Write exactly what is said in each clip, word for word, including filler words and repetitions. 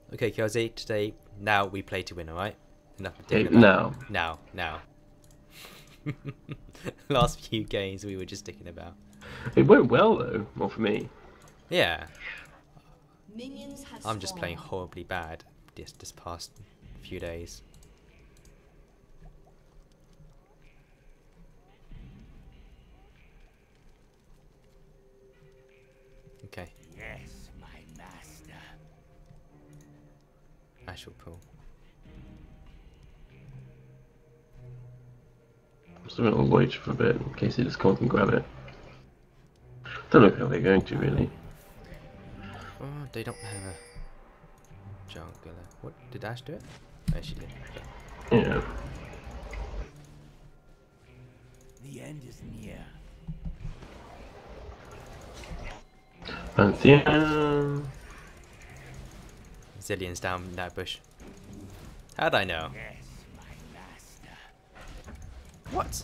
Okay, Kelsey, today, now we play to win, alright? Enough of Okay, dicking about. now. Now, now. Last few games we were just dicking about. It went well though, well for me. Yeah, Minions have I'm just playing spawned. horribly bad this, this past few days. Okay, Yes, my master. I shall pull. I'm still gonna wait for a bit in case they just come up and grab it. Don't know how they're going to really. Oh, they don't have a jungler. What, did Ash do it? Oh, she did. Okay. Yeah. The end is near. Pantheon. Zillion's down in that bush. How'd I know? Yes, my master. What?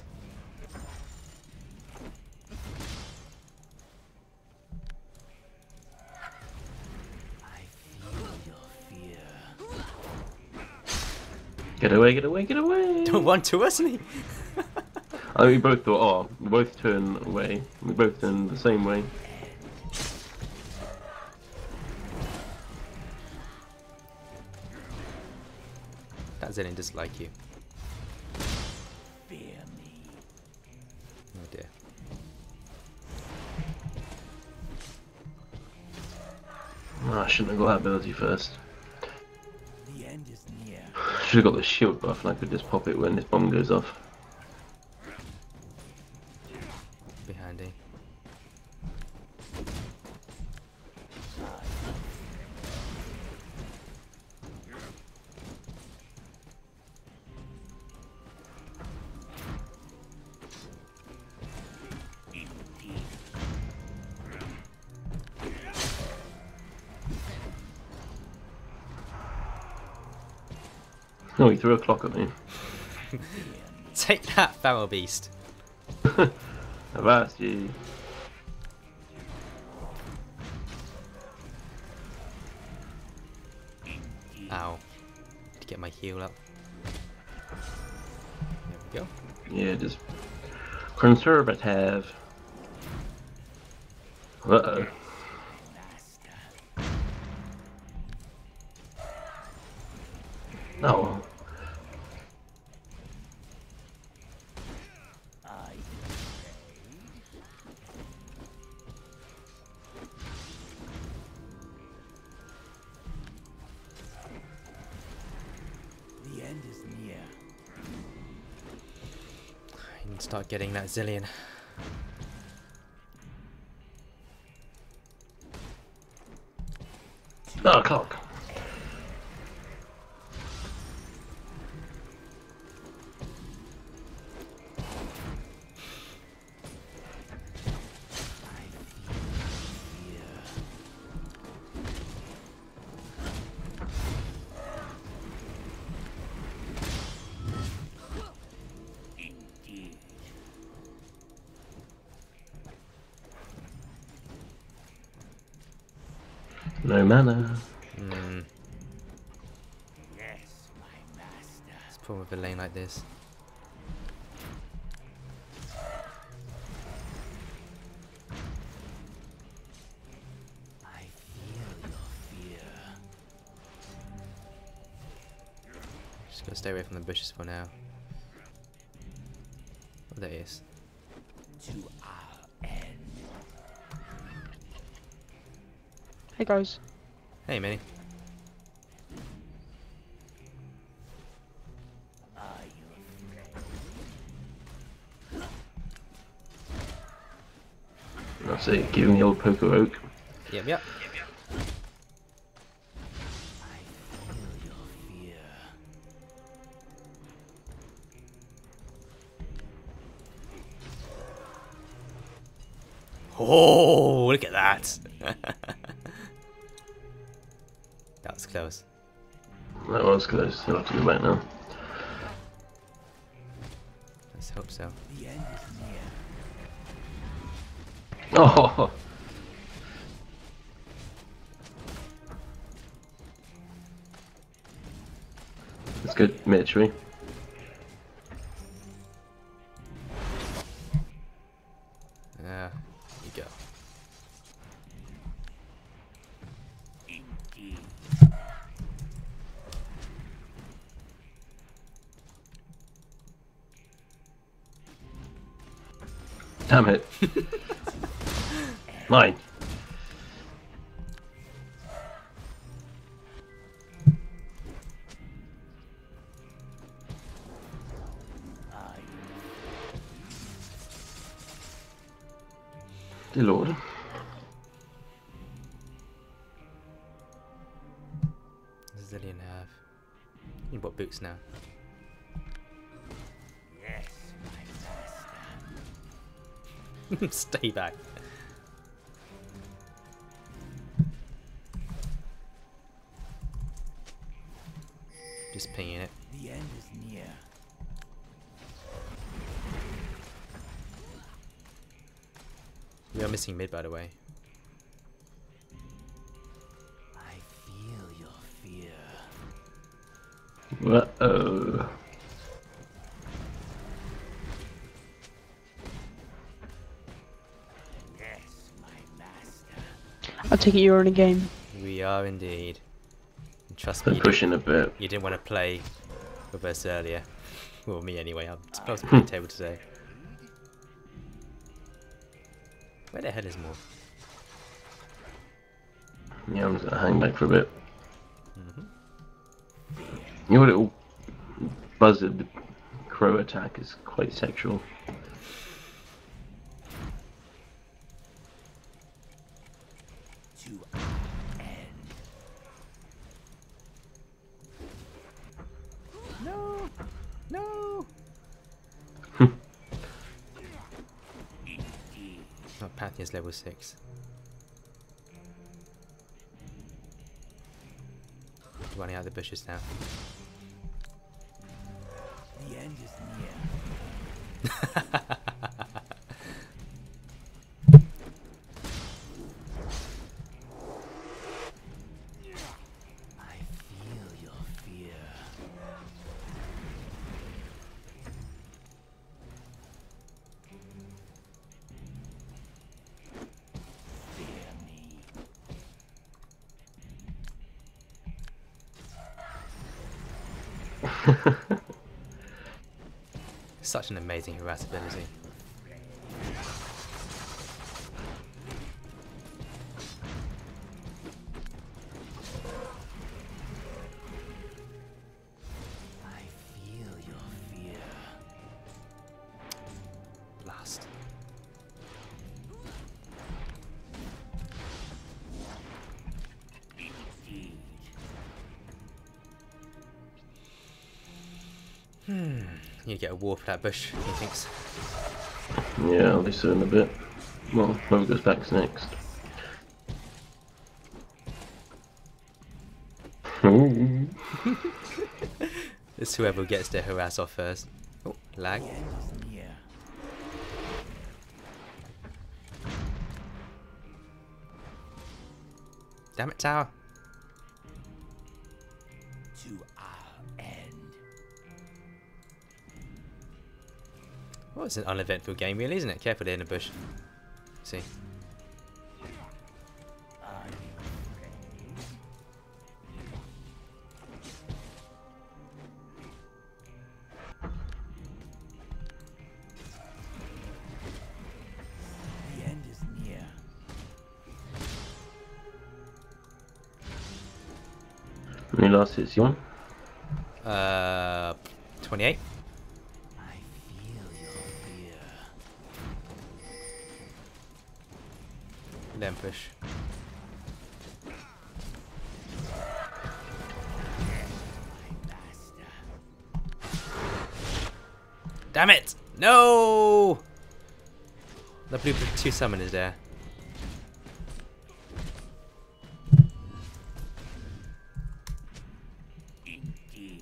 I feel your fear. Get away, get away, get away! Don't want to, wasn't he? Oh, we both thought, oh, we both turn away. We both turn the same way. That Zillion doesn't like you. Fear me. Oh dear. Oh, I shouldn't have got that ability first. The end is near. Should have got the shield buff and I could just pop it when this bomb goes off. Be handy. No, he threw a clock at me. Take that, Feral Beast. I've asked you. Ow. To get my heal up. There we go. Yeah, just conservative. Uh oh. Oh. I The end is near. I need to start getting that Zillion. Oh, clock. No mana. Hmm. Yes, my master. It's problem with a lane like this. I feel your fear. Just gonna stay away from the bushes for now. Oh, there he is. To our end. Hey guys. Hey, Minnie. Are you afraid? That's it, give him the old poker oak. Yep, yep. I feel your fear. Oh, look at that. That was close. That was close, he'll have to go back now. Let's hope so. The end is near. Oh! 'Cause- Oh! good mid, shall we? Yeah, you go. Indeed. Damn it. Mine. Are you Dear Lord. Zillion have. You bought boots now. yes, my master? Stay back. Just pinging it. The end is near. We are missing mid, by the way. I feel your fear. Uh-oh. Yes, my master. I take it you're in a game. We are indeed. And trust me, They're you pushing a bit. You didn't want to play with us earlier. Well, me anyway. I'm supposed to play table today. Where the hell is more? Yeah, I'm just gonna hang back for a bit. Mm-hmm. Your little buzzard crow attack is quite sexual. To our end. No! No! Indeed. Oh, Pantheon's level six. Running out of the bushes now. The end is near. I feel your fear. Fear me. Such an amazing harass ability. I feel your fear. Blast. Indeed. Hmm. You get a war for that bush, he thinks. Yeah, I'll be soon a bit. Well, whoever goes back's next. Ooh. It's whoever gets their harass off first. Oh, lag. The end is near. Damn it, tower. To our end. Well, it's an uneventful game, really, isn't it? Careful there in the bush. See. Are you afraid? The end is near. How many last hits you want? Uh, twenty-eight. I feel your fear. Then push. My master. Damn it! No! The blue two summon is there. Indeed.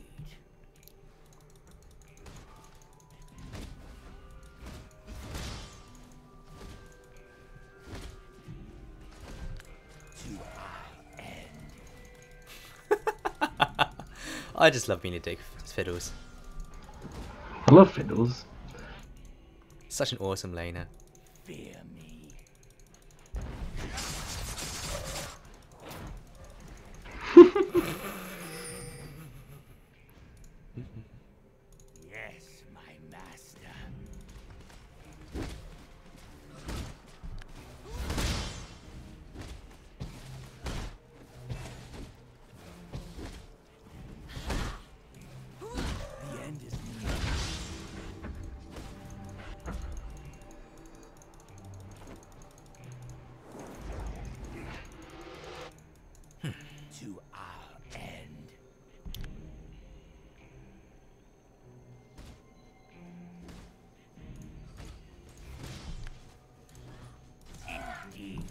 To our end. I just love being a dick. It's Fiddles. I love Fiddles. Such an awesome laner. Fear me. Yes, my master. The end is near. To our end. Indeed.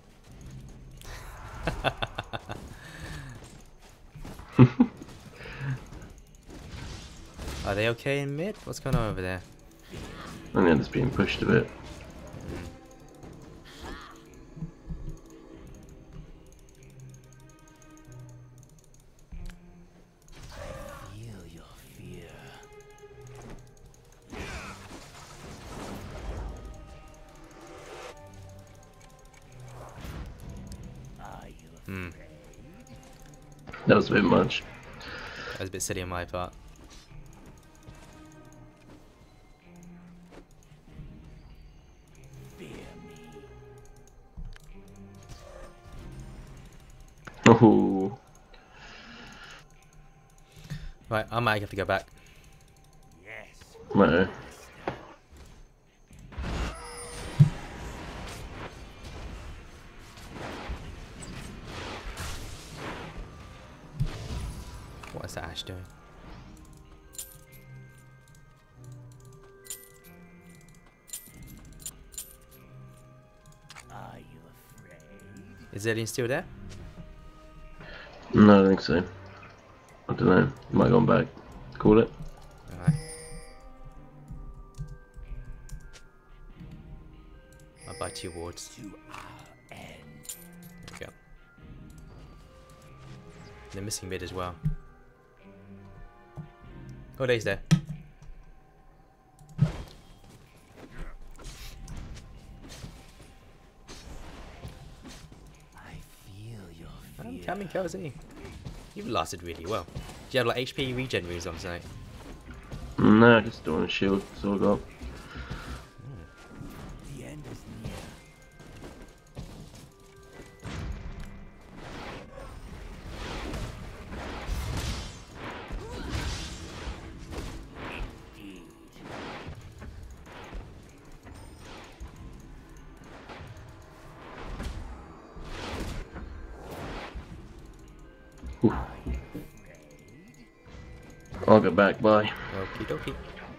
Are they okay in mid? What's going on over there? I think it's being pushed a bit. Feel your fear. Are you Hmm. afraid? That was a bit much. That was a bit silly on my part. Fear me. Oh, Right, I might have to go back. Yes. no. What is that Ash doing? Are you afraid? Is Zillion still there? No, I don't think so. I don't know. Might have gone back. Call it. Alright. I'll buy two wards. To our end. There we go. They're missing mid as well. Oh, he's there. I feel your fear. I'm coming, Cozy. You've lasted really well. Do you have like H P regen moves on tonight? No, I just don't want a shield. That's all I got. The end is near. Indeed. Oof. Are you afraid? I'll get back. Bye. Okie dokie.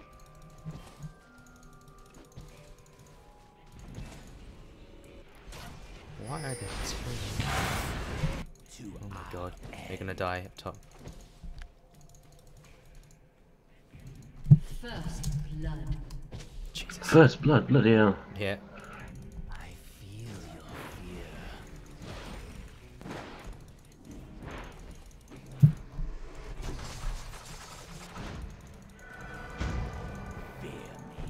Why are they two? To Oh my our god. end. They're gonna die up top. First blood. Jesus. First blood. Bloody hell. Yeah. I feel your fear. Fear me.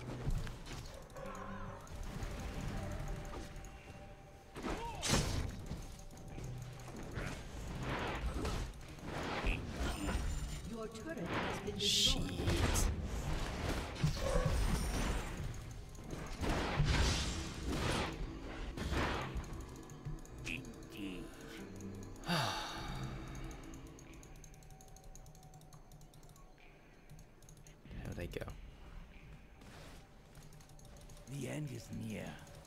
Your turret has been Shit. destroyed. Indeed. There they go. The end is near.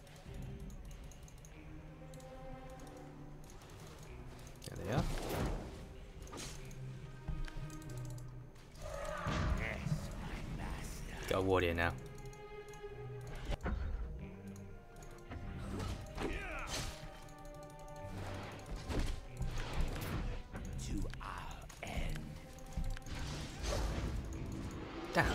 There they are. Yes, my master. Got a ward here now. To our end. Down.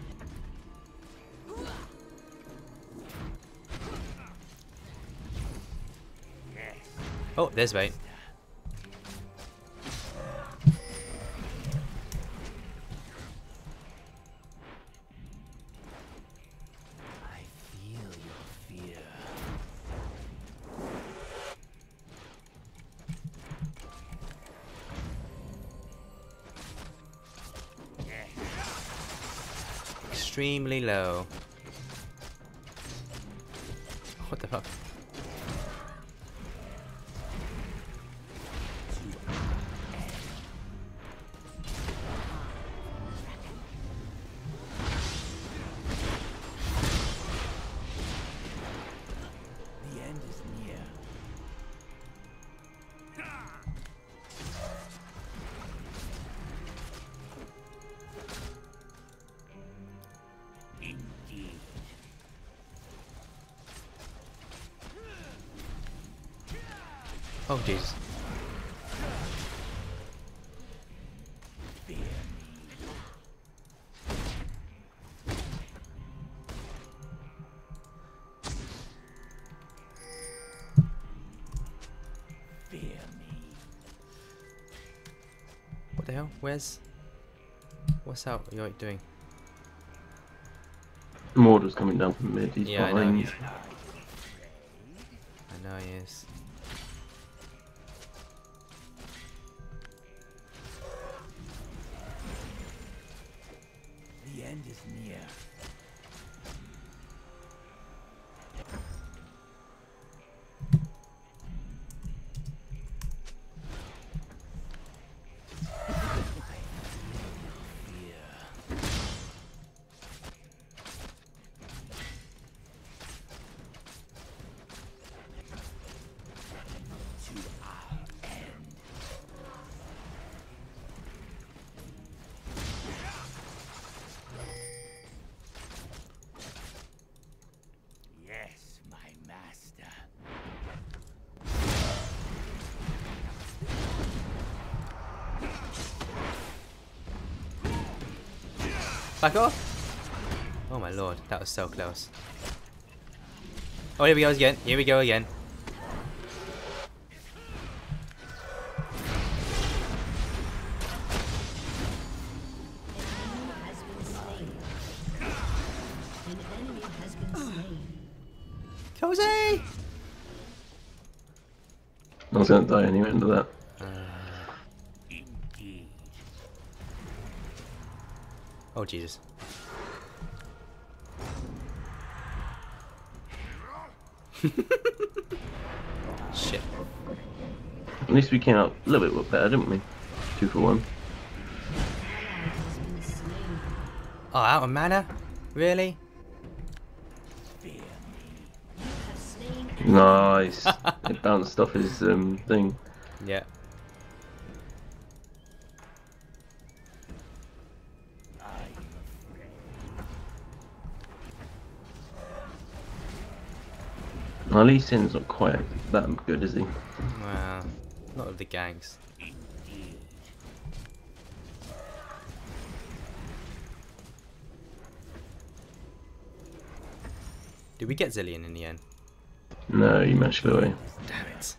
Yes. Oh, there's Vayne. extremely low. What the fuck? The end is near. Indeed. Oh Jesus. Fear me. Fear me. What the hell? Where's... What's out? You're doing? Mortar's coming down from mid. He's Yeah, I know. behind. I know he is. The end is near. Yes, my master. Back off! Oh my lord, that was so close. Oh, here we go again. Here we go again. Has been slain. An enemy has been slain. Kosek! I was gonna die anyway into that. Indeed. Oh Jesus. Shit. At least we came out a little bit better, didn't we? Two for one. Has been slain. Oh, out of mana? Really? Fear me. Have slain. Nice. It bounced off his um, thing. Yeah. I am afraid. Well, Lee Sin's not quite that good, is he? Well, not with the ganks. Indeed. Did we get Zillion in the end? No, you managed to go away. Damn it.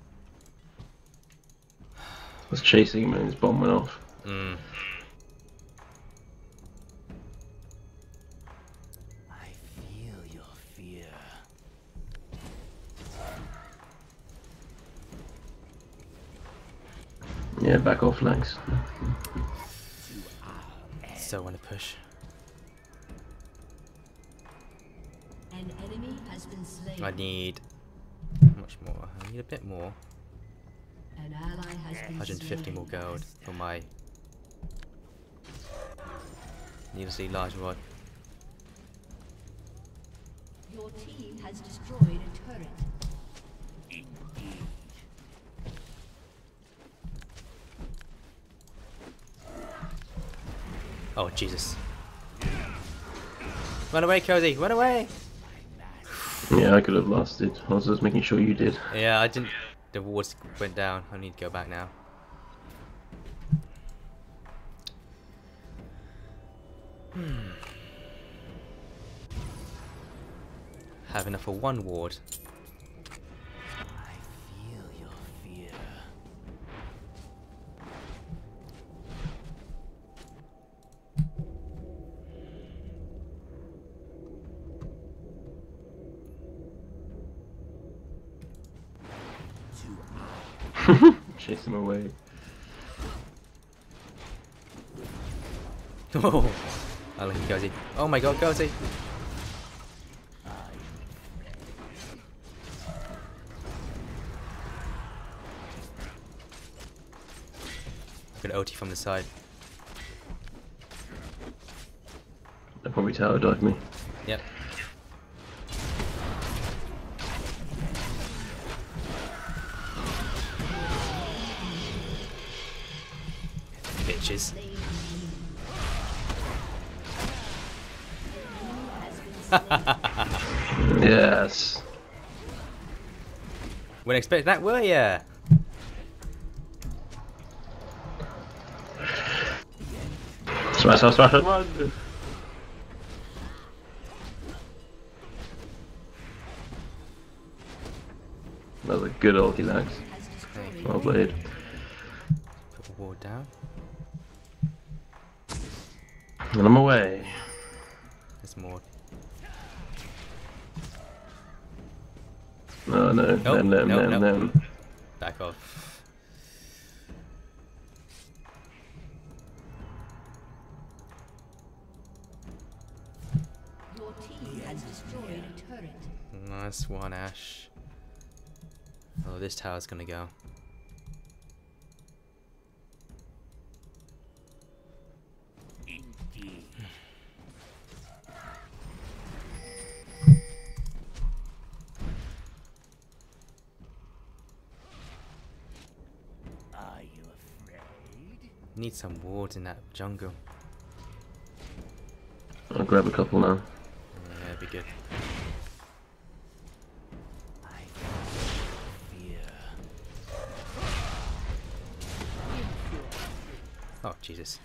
I was chasing him and his bomb went off. Mm. I feel your fear. Yeah, back off flanks. So wanna push. An enemy has been slain. I need much more. I need a bit more. An ally has been one hundred fifty slain. more gold for my needlessly large rod. Your team has destroyed a turret. Indeed. Oh Jesus! Run away, Cozy! Run away! Yeah, I could have lasted. I was just making sure you did. Yeah, I didn't. The wards went down. I need to go back now. Hmm. Have enough for one ward. I feel your fear. Chase him away. Oh, Oh, look at Cozy. Oh my god, Cozy! Good O T from the side. They'll probably tower dive me. Yep. Bitches. Yes. Wouldn't expect that, were ya? Smash, smash, smash, run! That was a good ulti, Lax. Well played. Put the ward down. And I'm away. There's more. No, no, Nope, them, them, nope, them, nope. them. Back off. Your team has destroyed a turret. Nice one, Ash. Oh, this tower's gonna go. Indeed. Are you afraid? Need some wards in that jungle. I'll grab a couple now. Yeah, it'd be good. I feel fear. Oh, Jesus.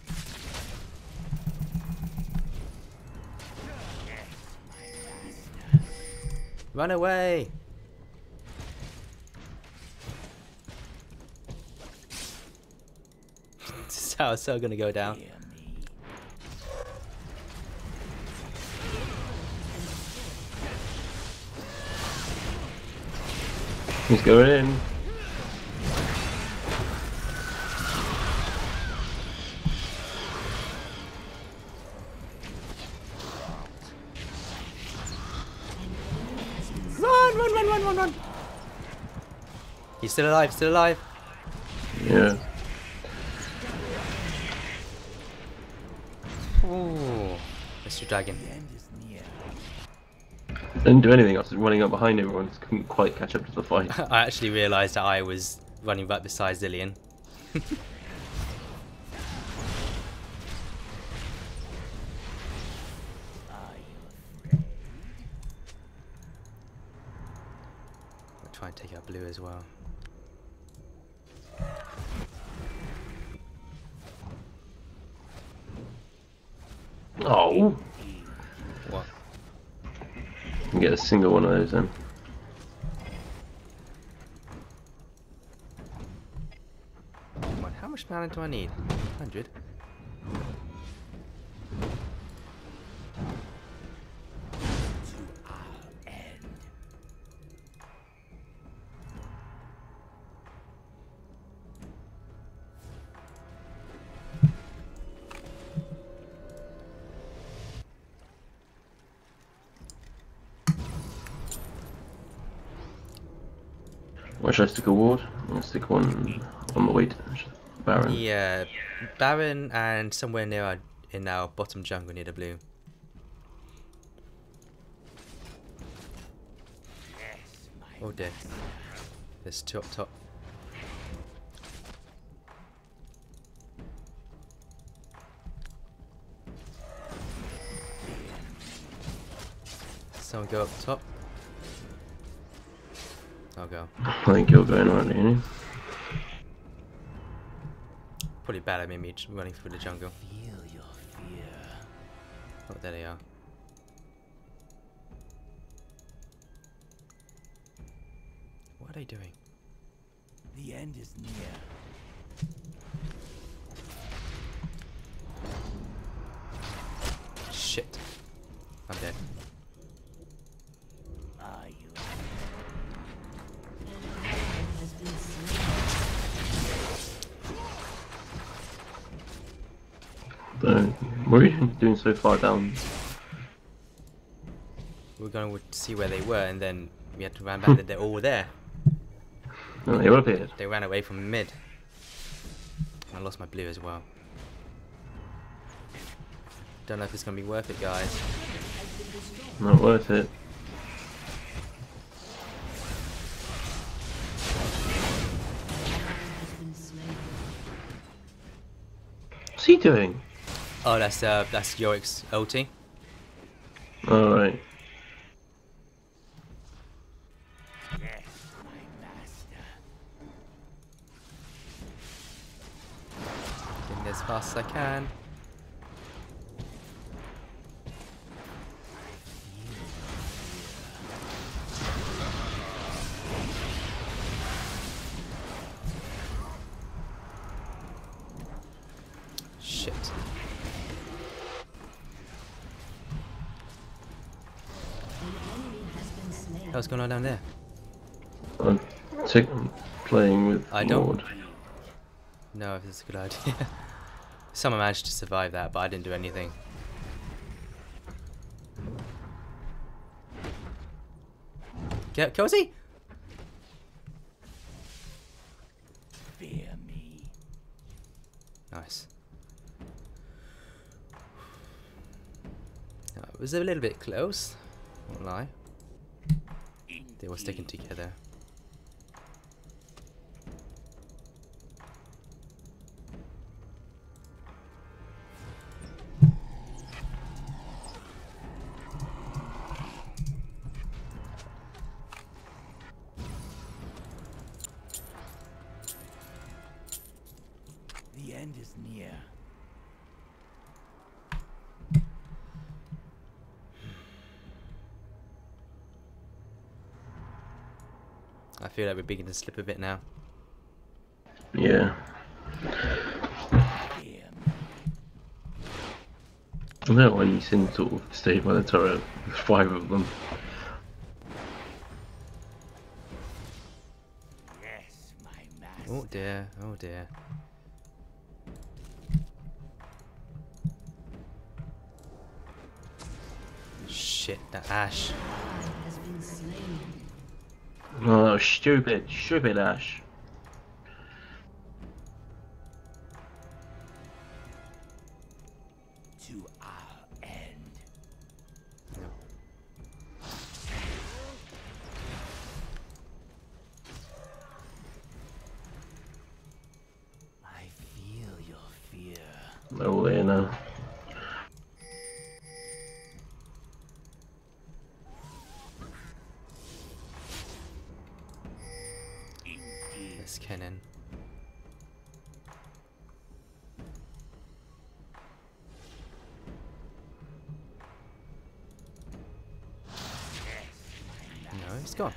Run away! This tower's so gonna go down. Fear me. He's going in. Run, run, run, run, run, run! He's still alive, still alive. Yeah. Ooh, Mister Dragon. The end is near. Didn't do anything, I was running up behind everyone, just couldn't quite catch up to the fight. I actually realised that I was running right beside Zillion. Are you afraid? I'll try and take out blue as well. Oh! What? You can get a single one of those then. What, how much mana do I need? one hundred? To our end. Where should I stick a ward? I'm gonna stick one on the way to Baron. Yeah, Baron and somewhere near our, in our bottom jungle near the blue. Yes, my Oh dear. There's two up top. Someone go up top. I'll go. I think you're going already, ain't you? Probably bad at me just running through the jungle. feel your fear. Oh, there they are. What are they doing? The end is near. Shit. I'm dead. Are you Has been slain. So, What are you doing so far down? We were going to see where they were, and then we had to run back that they're all there. No, they all appeared. They ran away from mid. I lost my blue as well. Don't know if it's going to be worth it, guys. Not worth it. What's he doing? Oh, that's uh, that's Yorik's ulti. Alright. Yes, my master. Getting as fast as I can. Shit. What's going on down there? I'm take, I'm playing with I don't- Lord. No, if it's a good idea. Someone managed to survive that, but I didn't do anything. Get Kosek? Fear me. Nice. Uh, it was a little bit close, won't lie. They were sticking together. The end is near. I feel like we're beginning to slip a bit now. Yeah. Fear me. I don't know why you seem sort of stay by the turret. There's five of them. Yes, my master. Oh dear, oh dear. Shit, that Ash. has been slain. Oh, that was stupid. Stupid Ash. To our end. I feel your fear. They're all there now. That's Kennen. No, he's gone.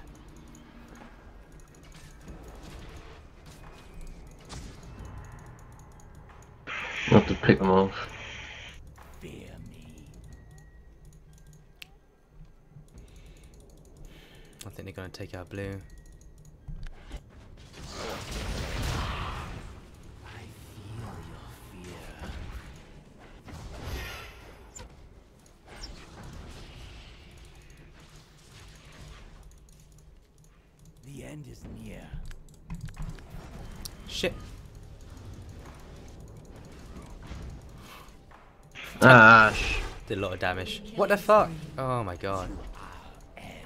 You have to pick them off. Fear me. I think they're gonna take out blue. I feel your fear. The end is near. Shit. Ash. Did a lot of damage. What the fuck? Oh my god. Our end.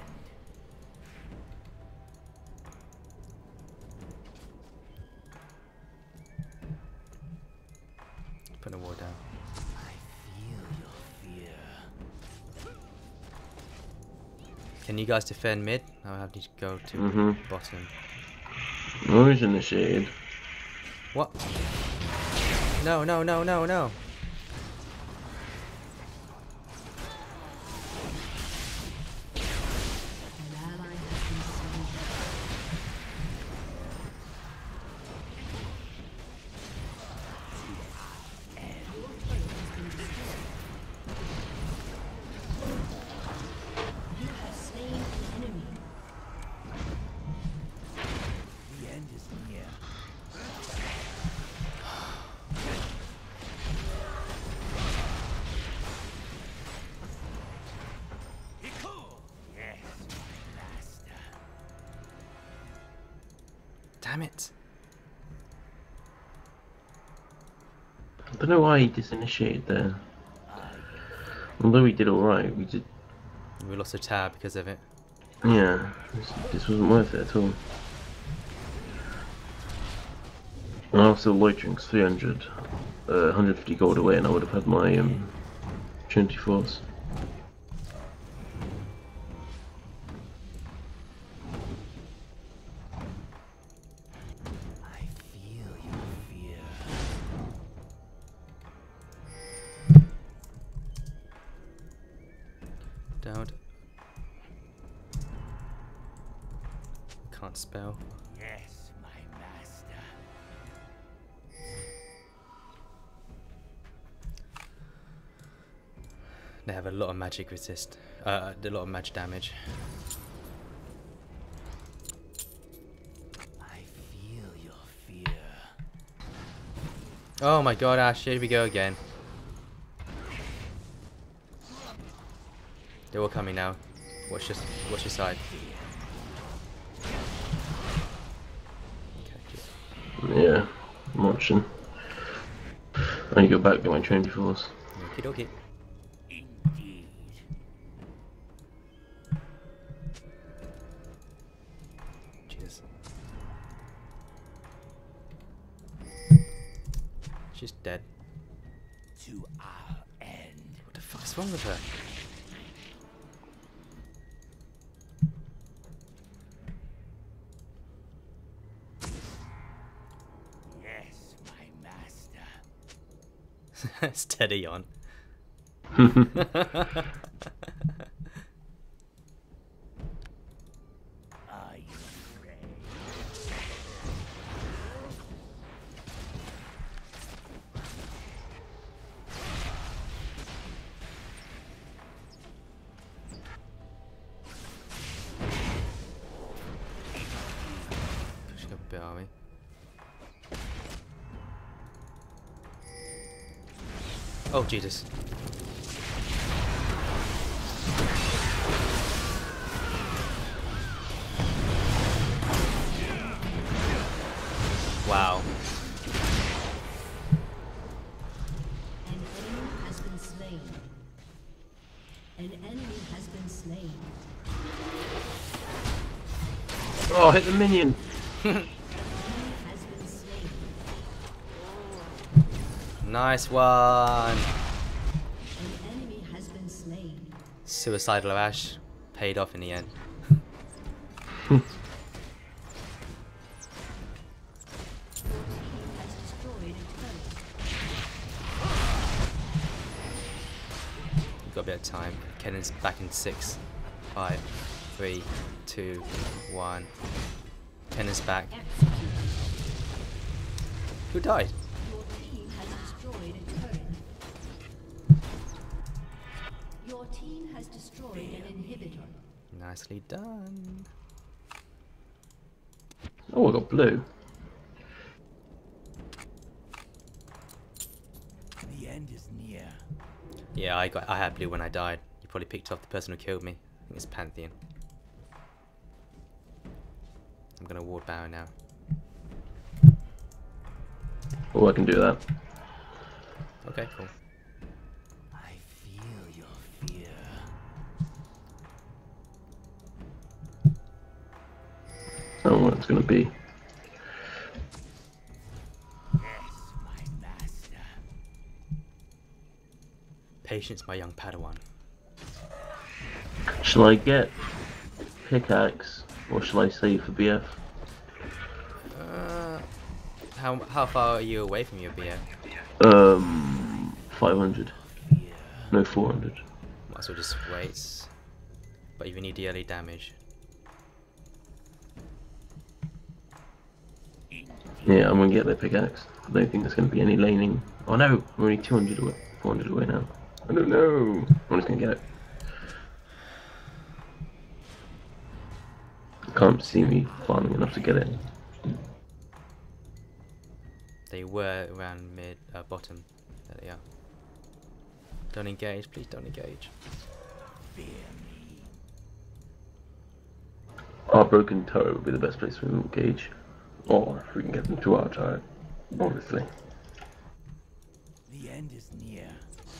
Put a ward down. I feel your fear. Can you guys defend mid? I'll have to go to Mhm. bottom. Who's in the shade? What? No, no, no, no, no. An ally has been slain. You have slain an enemy. The end is near. Damn it. I don't know why he disinitiated there. Although he did alright, we did. We lost a tower because of it. Yeah, this, this wasn't worth it at all. And I was still loitering, cause three hundred, uh, one hundred fifty gold away, and I would have had my um, Trinity Force. I feel your fear. Don't. Can't spell. Yes, my master. They have a lot of magic resist. Uh, a lot of magic damage. I feel your fear. Oh my god, Ash, here we go again. They're all coming now. Watch this. Watch your side. Okay, Yeah, I'm watching. I need to go back to my Trinity Force. okie dokie. Indeed. Jesus. She's dead. To our end. What the fuck's wrong with her? Yes, my master. Steady on. Are you afraid? Pushing up a bit, are we? Oh, Jesus. Wow. An enemy has been slain. An enemy has been slain. Oh, hit the minion! An enemy has been slain. Nice one. An enemy has been slain. Suicidal Ash paid off in the end. Has destroyed a turret. We've got a bit of time. Kennan's back in six, five, three, two, one. Kennan's back. Executed. Who died? Your team has destroyed a turret. Your team has destroyed an inhibitor. Nicely done. Oh, I got blue. The end is near. Yeah, I got. I had blue when I died. You probably picked off the person who killed me. I think it's Pantheon. I'm gonna ward Baron now. Oh, I can do that. Okay, cool. I feel your fear. I don't know what it's gonna be. Yes, my master. Patience, my young Padawan. Shall I get pickaxe or shall I save for B F? Uh, how how far are you away from your B F? Um, five hundred. No, four hundred. Might as well just wait. But you need the early damage. Yeah, I'm gonna get that pickaxe. I don't think there's gonna be any laning. Oh no, I'm only two hundred away, four hundred away now. I don't know. I'm just gonna get it. Can't see me farming enough to get it. They were around mid, uh, bottom. There they are. Don't engage, please don't engage. Fear me. Our broken turret would be the best place for him to engage. Or if we can get them to our turret, obviously. The end is near.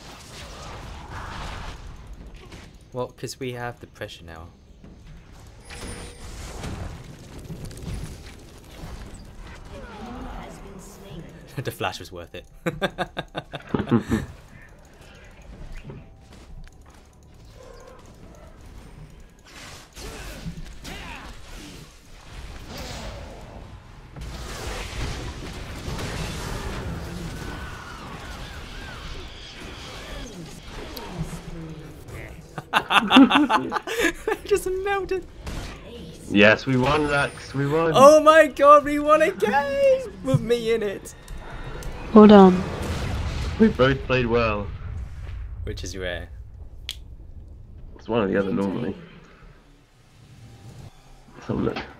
Well, because we have the pressure now. Has been slain. The flash was worth it. Just melted. Yes, we won, Lex. We won. Oh my god, we won a game with me in it. Well done. We both played well. Which is rare. It's one or the other normally. Let's have a look.